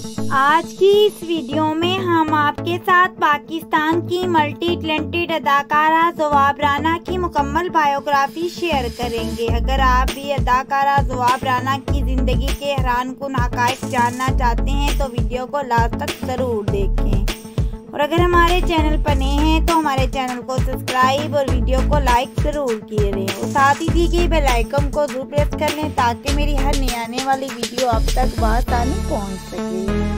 आज की इस वीडियो में हम आपके साथ पाकिस्तान की मल्टी टैलेंटेड अदाकारा ज़वाब राना की मुकम्मल बायोग्राफी शेयर करेंगे। अगर आप भी अदाकारा ज़वाब राना की ज़िंदगी के हैरानकुन हक़ाइक़ जानना चाहते हैं तो वीडियो को लास्ट तक ज़रूर देखें। और अगर हमारे चैनल पर नए हैं तो हमारे चैनल को सब्सक्राइब और वीडियो को लाइक ज़रूर किए रहें और साथ ही दी गई बेल आइकन को जरूर प्रेस कर लें ताकि मेरी हर नई आने वाली वीडियो आप तक बआसानी पहुंच सके।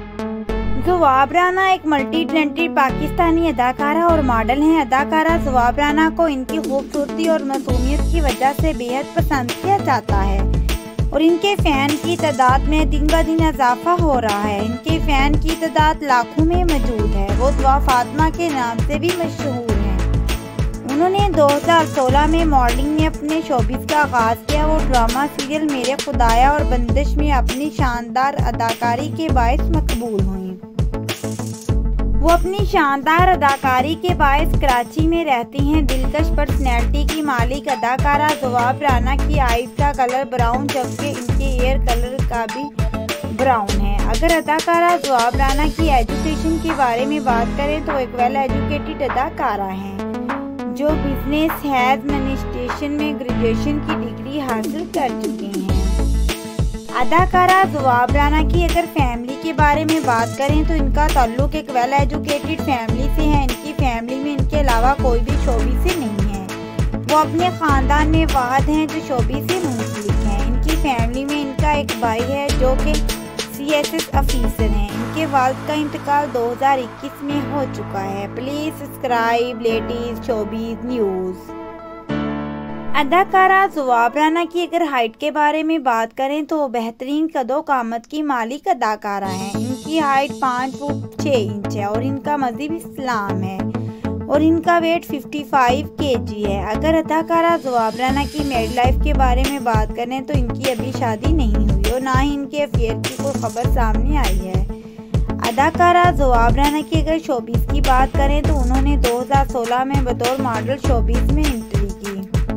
ज़वाब राना एक मल्टी टैलेंटेड पाकिस्तानी अदाकारा और मॉडल हैं। अदाकारा ज़वाब राना को इनकी खूबसूरती और मासूमियत की वजह से बेहद पसंद किया जाता है और इनके फ़ैन की तादाद में दिन ब दिन इजाफा हो रहा है। इनके फ़ैन की तादाद लाखों में मौजूद है। वो दुआ फातिमा के नाम से भी मशहूर हैं। उन्होंने 2016 में मॉडलिंग में अपने शोबिस का आगाज़ किया। वो ड्रामा सीरियल मेरे खुदाया और बंदिश में अपनी शानदार अदाकारी के बायस मकबूल हुई। वो अपनी शानदार अदाकारी के बायस कराची में रहती हैं। दिलकश पर्सनैलिटी की मालिक अदाकारा ज़वाब राना की आइज़ का कलर ब्राउन जबकि इनके हेयर कलर का भी ब्राउन है। अगर अदाकारा ज़वाब राना की एजुकेशन के बारे में बात करें तो एक वेल एजुकेटेड अदाकारा हैं जो बिजनेस एडमिनिस्ट्रेशन में ग्रेजुएशन की डिग्री हासिल कर चुकी हैं। अदाकारा ज़वाब राना की अगर फैमिली के बारे में बात करें तो इनका ताल्लुक एक वेल एजुकेटेड फैमिली से है। इनकी फैमिली में इनके अलावा कोई भी शोबी से नहीं है। वो अपने ख़ानदान में वाहद हैं जो शोबी से मुंसलिक हैं। इनकी फैमिली में इनका एक भाई है जो कि CSS अफीसर हैं। इनके वालिद का इंतकाल 2021 में हो चुका है। Please subscribe latest showbiz news. अदाकारा ज़वाब राना की अगर हाइट के बारे में बात करें तो बेहतरीन कदो कामत की मालिक अदाकारा हैं। इनकी हाइट 5 फुट 6 इंच है और इनका मज़हब इस्लाम है और इनका वेट 55 kg है। अगर अदाकारा ज़वाब राना की मैरिड लाइफ के बारे में बात करें तो इनकी अभी शादी नहीं हुई और ना ही इनके अफेयर की कोई खबर सामने आई है। अदाकारा ज़वाब राना की अगर शोबीज़ की बात करें तो उन्होंने 2016 में बतौर मॉडल शोबीज़ में एंट्री की।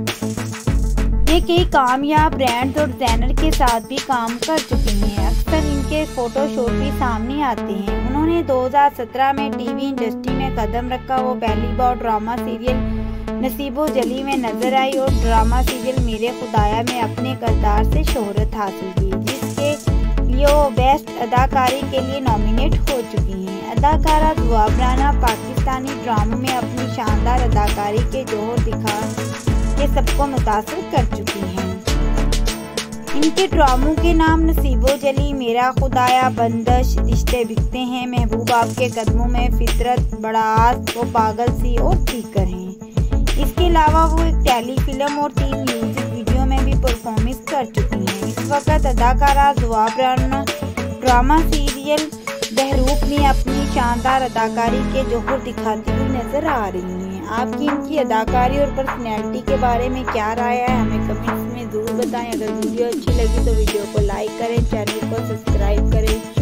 ये कई कामयाब ब्रांड्स और डिजाइनर के साथ भी काम कर चुकी हैं। अक्सर इनके फोटोशूट भी सामने आते हैं। उन्होंने 2017 में टीवी इंडस्ट्री में कदम रखा। वो पहली बार ड्रामा सीरियल नसीबो जली में नजर आई और ड्रामा सीरियल मेरे खुदाया में अपने किरदार से शोहरत हासिल की जिसके लिए वो बेस्ट अदाकारी के लिए नॉमिनेट हो चुकी हैं। अदाकारा ज़वाब राना पाकिस्तानी ड्रामों में अपनी शानदार अदाकारी के जोहर दिखा ये सबको मुतासिर कर चुकी हैं। इनके ड्रामों के नाम नसीबो जली, मेरा खुदाया, बंदिश, रिश्ते बिकते हैं, महबूब आपके कदमों में, फितरत, बड़ास, वो पागल सी और दीगर हैं। इसके अलावा वो एक टेलीफिल्म और 3 म्यूजिक वीडियो में भी परफॉर्मेंस कर चुकी हैं। इस वक्त अदाकारा ज़वाब राना ड्रामा सीरियल बहरूप में अपनी शानदार अदाकारी के जोहर दिखाती हुई नजर आ रही हैं। आपकी इनकी अदाकारी और पर्सनैलिटी के बारे में क्या राय है हमें कमेंट्स में ज़रूर बताएं। अगर वीडियो अच्छी लगी तो वीडियो को लाइक करें, चैनल को सब्सक्राइब करें।